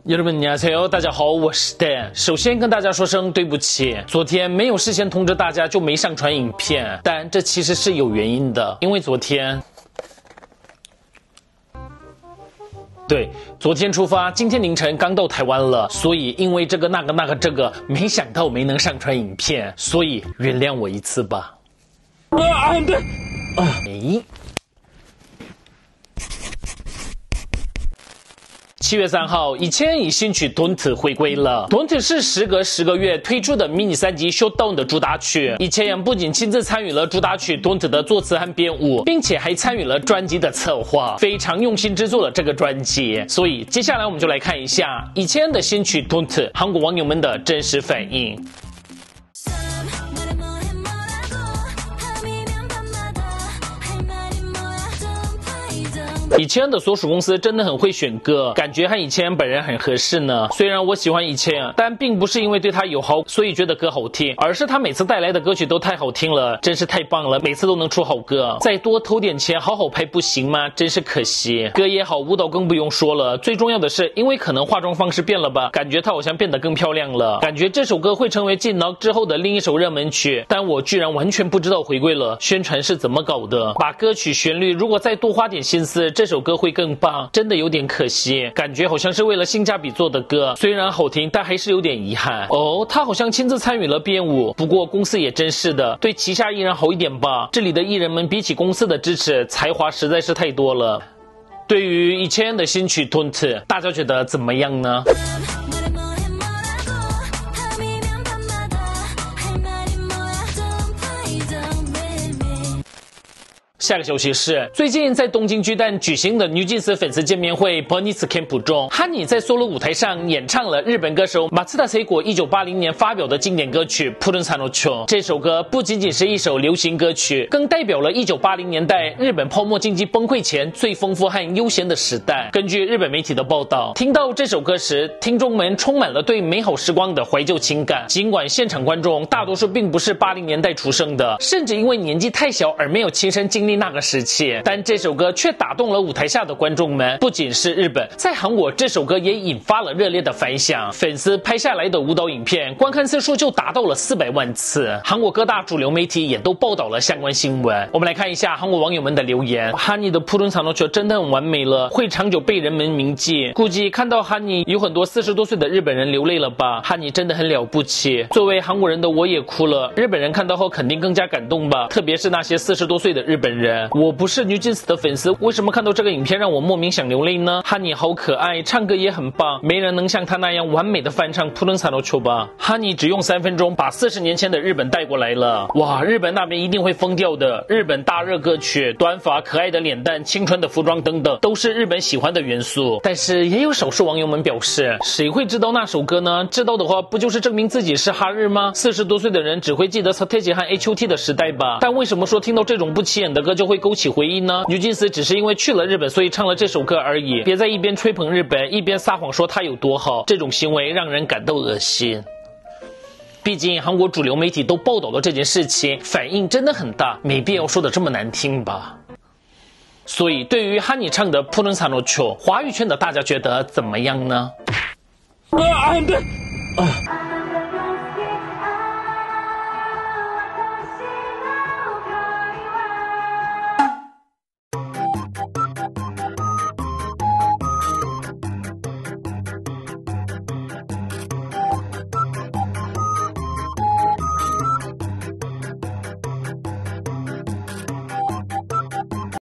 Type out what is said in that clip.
여러분 안녕하세요，大家好，我是 Dan。首先跟大家说声对不起，昨天没有事先通知大家就没上传影片，但这其实是有原因的，因为昨天出发，今天凌晨刚到台湾了，所以因为这个那个，没想到没能上传影片，所以原谅我一次吧。7月3号，以前以新曲 Don't 回归了。Don't 是时隔10个月推出的迷你3辑 Showdown 的主打曲。以前不仅亲自参与了主打曲 Don't 的作词和编舞，并且还参与了专辑的策划，非常用心制作了这个专辑。所以接下来我们就来看一下以前的新曲 Don't 韩国网友们的真实反应。以前的所属公司真的很会选歌，感觉和以前本人很合适呢。虽然我喜欢以前，但并不是因为对他有好所以觉得歌好听，而是他每次带来的歌曲都太好听了，真是太棒了，每次都能出好歌。再多投点钱好好拍不行吗？真是可惜。歌也好，舞蹈更不用说了，最重要的是因为可能化妆方式变了吧，感觉他好像变得更漂亮了，感觉这首歌会成为继 Knock 之后的另一首热门曲，但我居然完全不知道回归了，宣传是怎么搞的。把歌曲旋律如果再多花点心思，这首歌会更棒，真的有点可惜，感觉好像是为了性价比做的歌，虽然好听，但还是有点遗憾。哦，他好像亲自参与了编舞，不过公司也真是的，对旗下艺人好一点吧。这里的艺人们比起公司的支持，才华实在是太多了。对于以前的新曲 Don't， 大家觉得怎么样呢？下个消息是，最近在东京巨蛋举行的女祭司粉丝见面会 Bonnie's Camp 中，哈尼在 solo 舞台上演唱了日本歌手松田聖子1980年发表的经典歌曲 푸른 산호초。这首歌不仅仅是一首流行歌曲，更代表了1980年代日本泡沫经济崩溃前最丰富和悠闲的时代。根据日本媒体的报道，听到这首歌时，听众们充满了对美好时光的怀旧情感。尽管现场观众大多数并不是80年代出生的，甚至因为年纪太小而没有亲身经历那个时期，但这首歌却打动了舞台下的观众们。不仅是日本，在韩国这首歌也引发了热烈的反响，粉丝拍下来的舞蹈影片观看次数就达到了400万次。韩国各大主流媒体也都报道了相关新闻。我们来看一下韩国网友们的留言。哈尼的푸른 산호초真的很完美了，会长久被人们铭记。估计看到哈尼有很多40多岁的日本人流泪了吧，哈尼真的很了不起。作为韩国人的我也哭了，日本人看到后肯定更加感动吧，特别是那些40多岁的日本人。我不是女祭司的粉丝，为什么看到这个影片让我莫名想流泪呢？哈尼好可爱，唱歌也很棒，没人能像他那样完美的翻唱푸른 산호초吧。哈尼只用3分钟把40年前的日本带过来了，哇，日本那边一定会疯掉的。日本大热歌曲，短发、可爱的脸蛋、青春的服装等等，都是日本喜欢的元素。但是也有少数网友们表示，谁会知道那首歌呢？知道的话，不就是证明自己是哈日吗？40多岁的人只会记得서태지和 H.O.T 的时代吧。但为什么说听到这种不起眼的歌就会勾起回忆呢？女祭司只是因为去了日本，所以唱了这首歌而已。别在一边吹捧日本，一边撒谎说它有多好，这种行为让人感到恶心。毕竟韩国主流媒体都报道了这件事情，反应真的很大，没必要说的这么难听吧。所以对于哈尼唱的푸른 산호초，华语圈的大家觉得怎么样呢？